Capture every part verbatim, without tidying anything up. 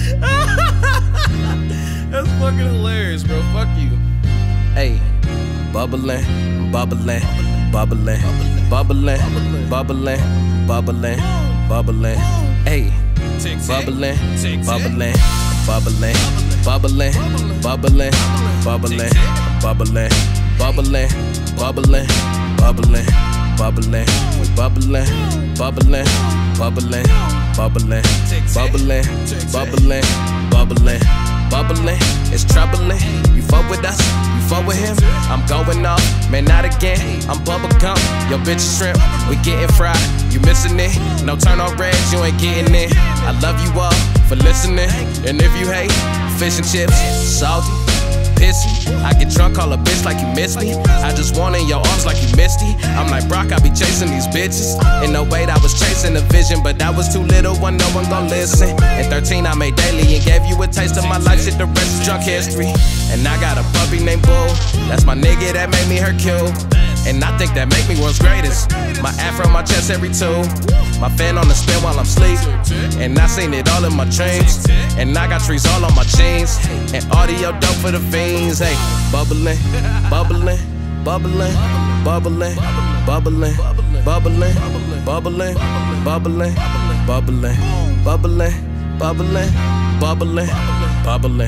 That's fucking hilarious, bro. Fuck you. Hey, bubbling, bubbling, bubbling, bubbling, bubbling, bubbling, bubbling. Hey, bubbling, bubbling, bubbling, bubbling, bubbling, bubbling, bubbling, bubbling, bubbling, bubbling, bubbling, bubbling, bubbling, bubbling, bubbling, bubbling, bubbling, bubbling, bubbling. It's troubling. You fuck with us, you fuck with him. I'm going off, man, not again. I'm bubble gum, your bitch is shrimp. We getting fried, you missing it. No turn on red, you ain't getting it. I love you all for listening. And if you hate fish and chips, salty, pissy, I get drunk, call a bitch like you miss me. I just want in your arms like you Misty. I'm like Brock, I be chasing these bitches. In no way I was chasing a vision, but that was too little when no one gon' listen. At thirteen I made daily and gave you a taste of my life, shit the rest is drunk history. And I got a puppy named Bull, that's my nigga that made me Hercule. And I think that make me world's greatest. My afro, my chest every two. My fan on the spin while I'm sleep. And I seen it all in my dreams. And I got trees all on my jeans. And audio dope for the fiends. Hey, bubbling, bubbling, bubbling, bubbling, bubbling, bubbling, bubbling, bubbling, bubbling, bubbling, bubbling, bubbling, bubbling, bubbling,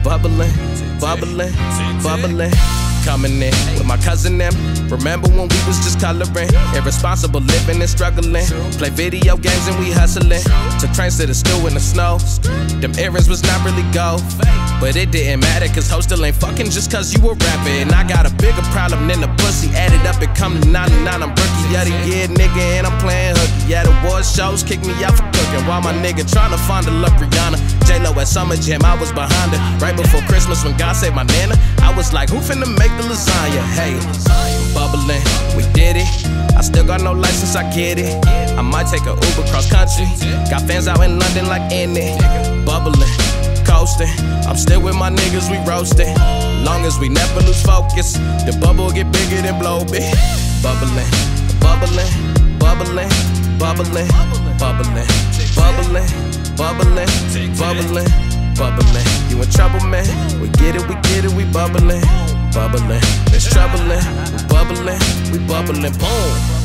bubbling, bubbling. Coming in with my cousin them. Remember when we was just coloring? Irresponsible living and struggling. Play video games and we hustling. Took trains to the stew in the snow. Them errands was not really go, but it didn't matter cause hoes still ain't fucking just cause you a rapper. And I got a bigger problem than the pussy. Added up it come to ninety-nine. I'm rookie of the year nigga and I'm playing hooky. Yeah, the award shows kick me out for cooking. While my nigga tryna find a love Rihanna. J-Lo at Summer Jam, I was behind her. Right before Christmas when God saved my nana, I was like, who finna make the lasagna? Hey, bubbling, we did it. I still got no license, I get it. I might take a Uber cross country. Got fans out in London like in it. Bubbling, coasting. I'm still with my niggas, we roasting. Long as we never lose focus, the bubble get bigger than blow big. Bubbling, bubbling, bubbling, bubbling, bubbling, bubbling, bubbling, bubbling, bubbling. You in trouble, man? We get it, we get it, we bubbling, bubbling. It's troubling, we bubbling, we bubbling, boom.